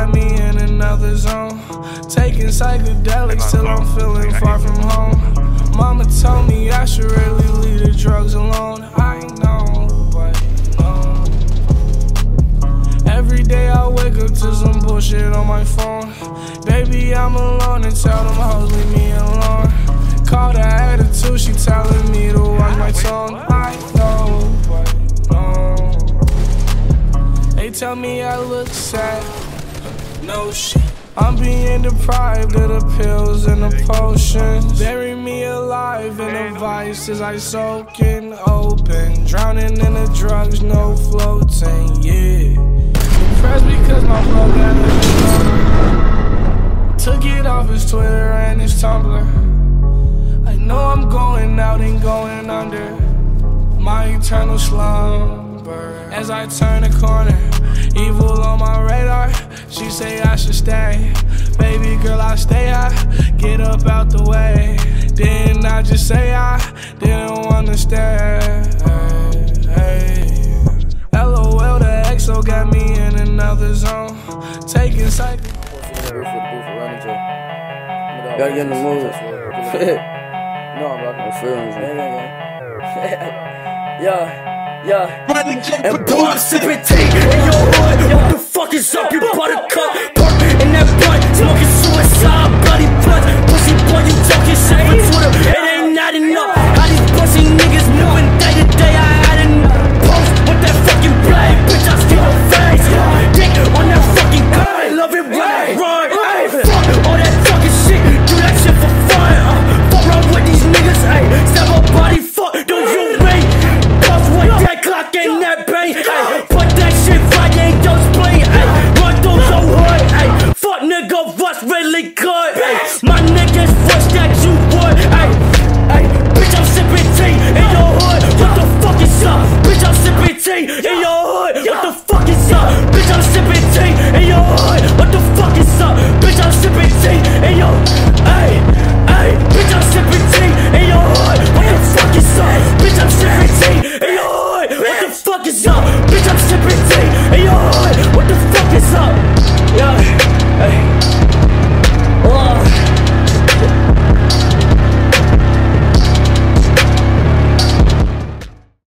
got me in another zone. Taking psychedelics till I'm feeling far from home. Mama told me I should really leave the drugs alone. I know, but no. Every day I wake up to some bullshit on my phone. Baby, I'm alone and tell them hoes leave me alone. Call the attitude, she telling me to watch my tone. I know, but no. They tell me I look sad. No shit. I'm being deprived of the pills and the potions. Bury me alive in the vices I soak in open. Drowning in the drugs, no floating, yeah. Depressed because my flow got it. Took it off his Twitter and his Tumblr. I know I'm going out and going under my eternal slumber. As I turn the corner, evil on my radar. She say I should stay. Baby girl, I stay high. Get up out the way. Didn't I just say I didn't wanna stay? LOL, the EXO got me in another zone. Taking psych. Gotta get in the mood. No, I'm rocking. Feelings. Yeah. And boy, sipping tea in your hood. What the fuck is up, you buttercup? Perk in that blunt, smoking suicide, bloody blunts. Pussy boy, you talking shit for Twitter. It ain't adding up. How these pussy niggas moving day to day? I had enough. Post with that fucking blade, bitch, I steal her face. Dick on that fucking gun, love it right. Fuck all that fucking shit, do that shit for fun. Fuck around with these niggas, ayy. Stab a body, fuck, don't you rate? Puff with that clock in that brain, ayy. Put that shit right, ain't just play, ayy. Run through so hard, ayy. Fuck nigga, what's really good, ayy. My niggas wish that you would, ayy. Bitch, I'm sipping tea in your hood. What the fuck is up? Bitch, I'm sipping tea in your hood. What the fuck is up? Bitch, I'm sipping tea in your hood. What the fuck is up? Bitch, I'm sipping tea in your bitch, I'm sipping tea in your hood. What the fuck is up? Bitch, I'm sipping tea in your hood. What the fuck is up? Bitch, I'm sipping tea in your hood. What the fuck is up?